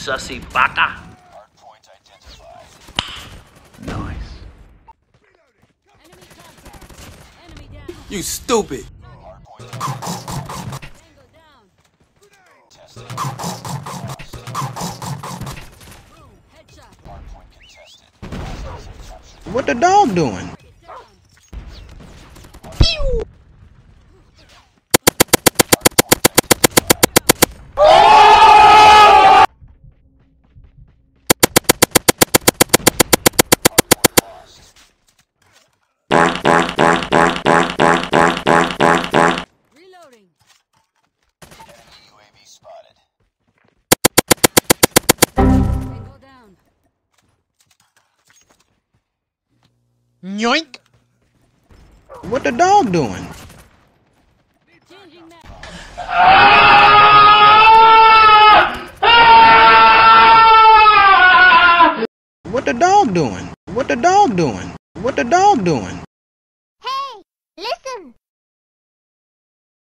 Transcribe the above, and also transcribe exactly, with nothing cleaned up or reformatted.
sussy baka. Nice. You stupid. What the dog doing? Pew! Reloading. U A V spotted. Tango down. Yoink! What the dog doing? Changing map. What the dog doing? What the dog doing? What the dog doing?